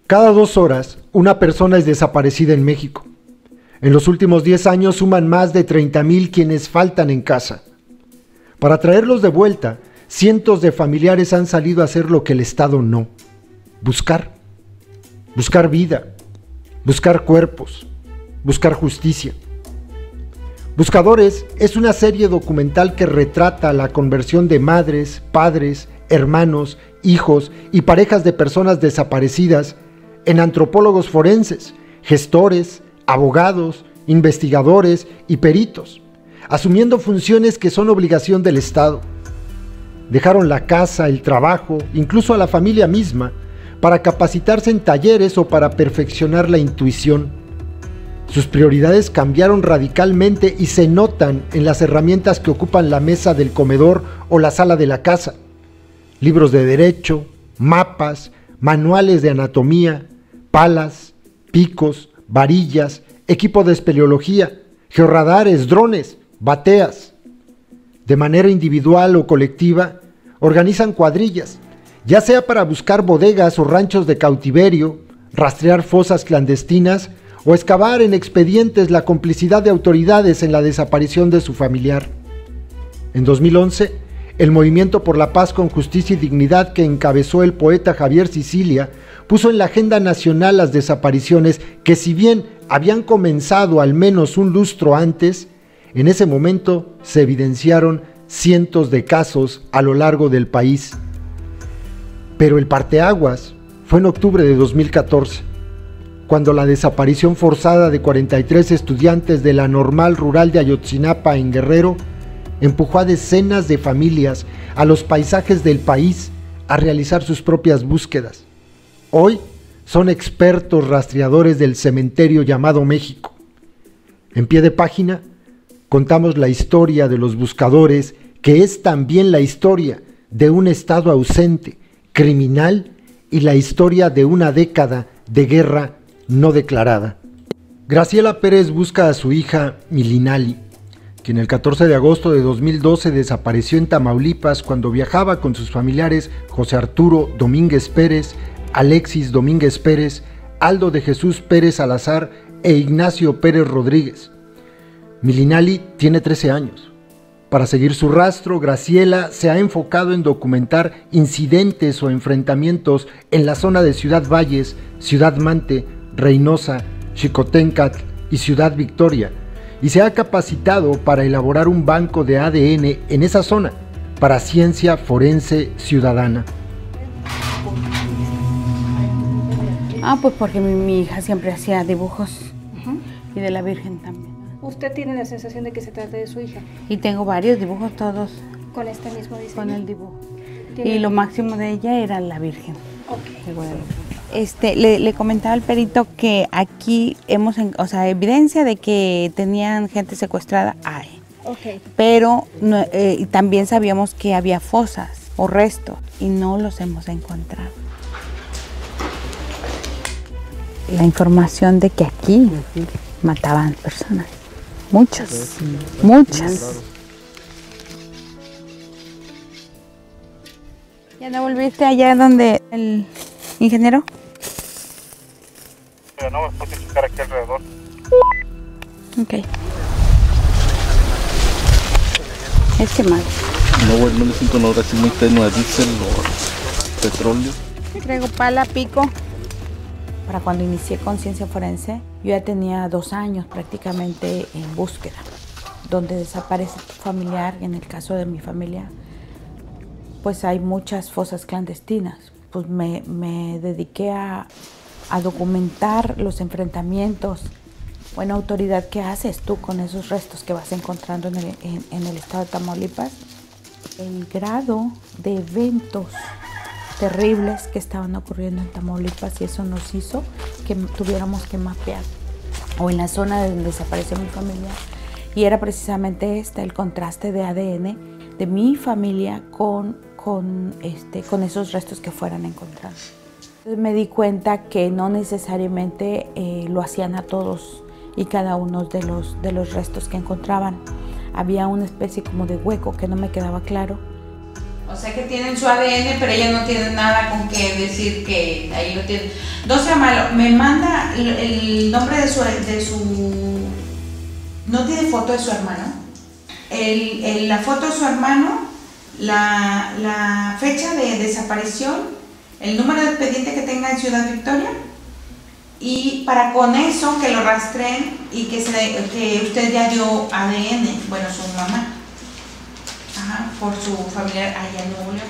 Cada 2 horas, una persona es desaparecida en México. En los últimos 10 años suman más de 30,000 quienes faltan en casa. Para traerlos de vuelta, cientos de familiares han salido a hacer lo que el Estado no. Buscar vida, buscar cuerpos, buscar justicia. Buscadores es una serie documental que retrata la conversión de madres, padres, hermanos, hijos y parejas de personas desaparecidas en antropólogos forenses, gestores, abogados, investigadores y peritos, asumiendo funciones que son obligación del Estado. Dejaron la casa, el trabajo, incluso a la familia misma, para capacitarse en talleres o para perfeccionar la intuición. Sus prioridades cambiaron radicalmente y se notan en las herramientas que ocupan la mesa del comedor o la sala de la casa. Libros de derecho, mapas, manuales de anatomía, palas, picos, varillas, equipo de espeleología, georradares, drones, bateas. De manera individual o colectiva, organizan cuadrillas, ya sea para buscar bodegas o ranchos de cautiverio, rastrear fosas clandestinas o excavar en expedientes la complicidad de autoridades en la desaparición de su familiar. En 2011, el Movimiento por la Paz con Justicia y Dignidad que encabezó el poeta Javier Sicilia puso en la agenda nacional las desapariciones que, si bien habían comenzado al menos un lustro antes, en ese momento se evidenciaron cientos de casos a lo largo del país. Pero el parteaguas fue en octubre de 2014, cuando la desaparición forzada de 43 estudiantes de la Normal Rural de Ayotzinapa en Guerrero empujó a decenas de familias a los paisajes del país a realizar sus propias búsquedas. Hoy son expertos rastreadores del cementerio llamado México. En pie de página, contamos la historia de los buscadores, que es también la historia de un Estado ausente, criminal, y la historia de una década de guerra no declarada. Graciela Pérez busca a su hija Milinali, quien el 14 de agosto de 2012 desapareció en Tamaulipas cuando viajaba con sus familiares José Arturo Domínguez Pérez, Alexis Domínguez Pérez, Aldo de Jesús Pérez Salazar e Ignacio Pérez Rodríguez. Milinali tiene 13 años. Para seguir su rastro, Graciela se ha enfocado en documentar incidentes o enfrentamientos en la zona de Ciudad Valles, Ciudad Mante, Reynosa, Xicoténcatl y Ciudad Victoria, y se ha capacitado para elaborar un banco de ADN en esa zona para ciencia forense ciudadana. Pues porque mi hija siempre hacía dibujos y de la Virgen también. ¿Usted tiene la sensación de que se trata de su hija? Y tengo varios dibujos, todos ¿Con este mismo diseño? con el dibujo. Y lo máximo de ella era la Virgen. Okay. Le comentaba al perito que aquí hemos, evidencia de que tenían gente secuestrada, hay. Okay. Pero también sabíamos que había fosas o restos y no los hemos encontrado. La información de que aquí mataban personas, muchas. ¿Ya no volviste allá donde el ingeniero? Pero no me puse a checar aquí alrededor. Ok. Es que mal. No, güey, no le siento una hora así muy tenue a diésel o petróleo. Traigo pala, pico. Para cuando inicié con ciencia forense, yo ya tenía 2 años prácticamente en búsqueda, donde desaparece tu familiar. En el caso de mi familia, pues hay muchas fosas clandestinas. Pues me dediqué a documentar los enfrentamientos. Buena autoridad, ¿qué haces tú con esos restos que vas encontrando en el estado de Tamaulipas? El grado de eventos terribles que estaban ocurriendo en Tamaulipas, y eso nos hizo que tuviéramos que mapear, o en la zona de donde desapareció mi familia, y era precisamente el contraste de ADN de mi familia con esos restos que fueran encontrados. Entonces me di cuenta que no necesariamente lo hacían a todos y cada uno de los restos que encontraban. Había una especie como de hueco que no me quedaba claro. O sea que tienen su ADN, pero ella no tiene nada con que decir que ahí lo tiene. No sea malo, me manda el nombre de su... ¿No tiene foto de su hermano? La foto de su hermano, la fecha de desaparición, el número de expediente que tenga en Ciudad Victoria, y para con eso que lo rastreen y que usted ya dio ADN, bueno, su mamá. Ajá, por su familiar allá en Nuevo León.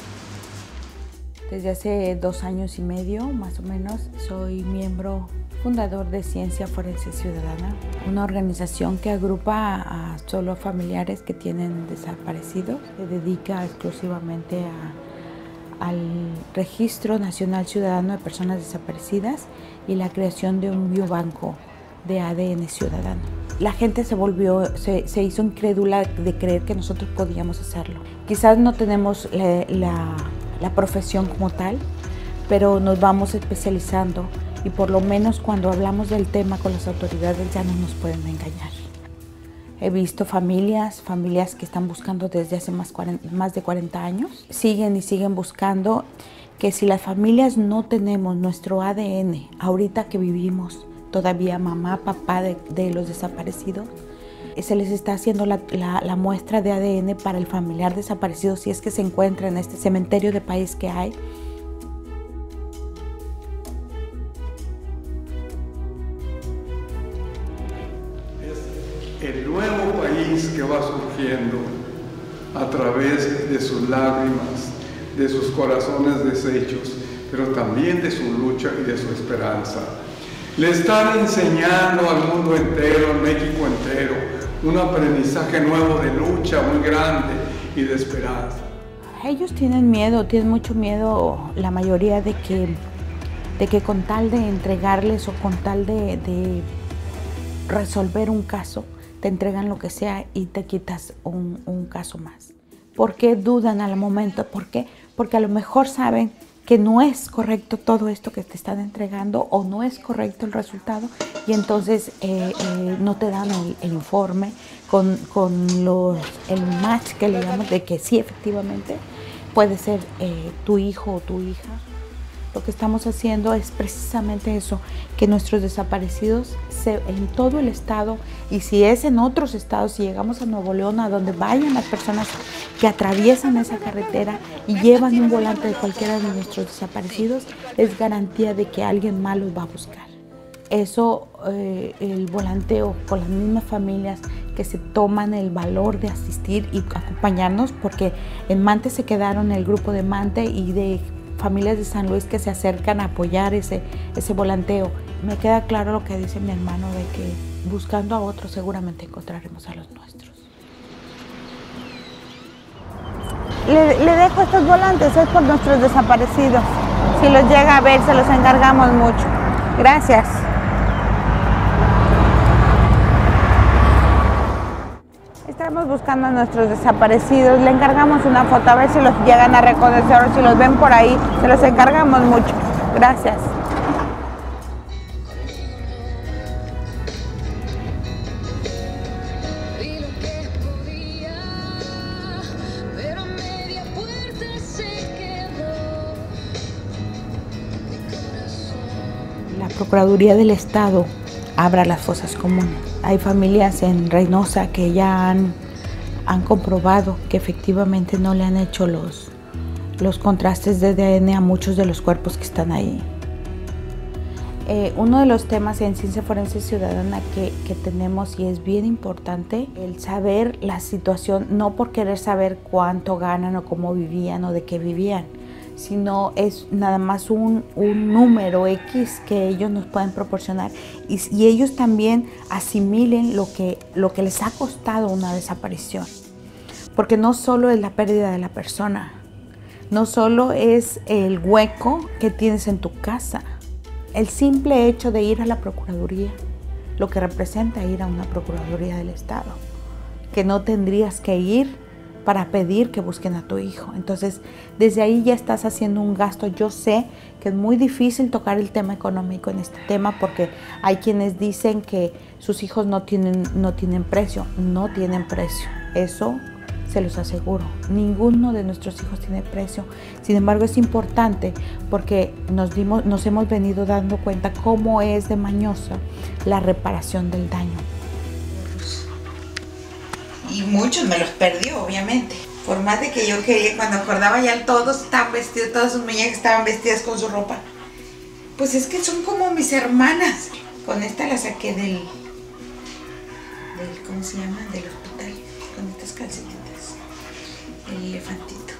Desde hace 2 años y medio, más o menos, soy miembro fundador de Ciencia Forense Ciudadana, una organización que agrupa a solo familiares que tienen desaparecidos. Se dedica exclusivamente al Registro Nacional Ciudadano de Personas Desaparecidas y la creación de un biobanco de ADN ciudadano. La gente se hizo incrédula de creer que nosotros podíamos hacerlo. Quizás no tenemos la profesión como tal, pero nos vamos especializando y por lo menos cuando hablamos del tema con las autoridades ya no nos pueden engañar. He visto familias que están buscando desde hace más de 40 años, siguen buscando, que si las familias no tenemos nuestro ADN, ahorita que vivimos todavía mamá, papá de los desaparecidos, se les está haciendo la muestra de ADN para el familiar desaparecido si es que se encuentra en este cementerio de país que hay. Es el nuevo país que va surgiendo a través de sus lágrimas, de sus corazones deshechos, pero también de su lucha y de su esperanza. Le están enseñando al mundo entero, al México entero, un aprendizaje nuevo de lucha muy grande y de esperanza. Ellos tienen mucho miedo, la mayoría, de que con tal de entregarles o con tal de resolver un caso, te entregan lo que sea y te quitas un caso más. ¿Por qué dudan al momento? ¿Por qué? Porque a lo mejor saben que no es correcto todo esto que te están entregando o no es correcto el resultado y entonces no te dan el informe con el match que le llamamos de que sí, efectivamente puede ser tu hijo o tu hija. Lo que estamos haciendo es precisamente eso, que nuestros desaparecidos en todo el estado, y si es en otros estados, si llegamos a Nuevo León, a donde vayan las personas que atraviesan esa carretera y llevan un volante de cualquiera de nuestros desaparecidos, es garantía de que alguien más los va a buscar. Eso, el volanteo con las mismas familias que se toman el valor de asistir y acompañarnos, porque en Mante se quedaron el grupo de Mante y de familias de San Luis que se acercan a apoyar ese volanteo. Me queda claro lo que dice mi hermano, de que buscando a otros seguramente encontraremos a los nuestros. Le dejo estos volantes, es por nuestros desaparecidos. Si los llega a ver, se los encargamos mucho. Gracias. Estamos buscando a nuestros desaparecidos, le encargamos una foto a ver si los llegan a reconocer o si los ven por ahí, se los encargamos mucho. Gracias. La Procuraduría del Estado abra las fosas comunes. Hay familias en Reynosa que ya han comprobado que efectivamente no le han hecho los contrastes de ADN a muchos de los cuerpos que están ahí. Uno de los temas en Ciencia Forense Ciudadana que tenemos, y es bien importante, el saber la situación, no por querer saber cuánto ganan o cómo vivían o de qué vivían, sino es nada más un número X que ellos nos pueden proporcionar y ellos también asimilen lo que les ha costado una desaparición. Porque no solo es la pérdida de la persona, no solo es el hueco que tienes en tu casa, el simple hecho de ir a la Procuraduría, lo que representa ir a una Procuraduría del Estado, que no tendrías que ir para pedir que busquen a tu hijo. Entonces, desde ahí ya estás haciendo un gasto. Yo sé que es muy difícil tocar el tema económico en este tema porque hay quienes dicen que sus hijos no tienen precio. No tienen precio. Eso se los aseguro, ninguno de nuestros hijos tiene precio. Sin embargo, es importante porque nos hemos venido dando cuenta cómo es de mañosa la reparación del daño. Y muchos me los perdió, obviamente. Por más de que yo quería, cuando acordaba ya todos estaban vestidos, todas sus muñecas estaban vestidas con su ropa. Pues es que son como mis hermanas. Con esta la saqué del ¿cómo se llama? Del hospital. Con estas calcetitas. El elefantito.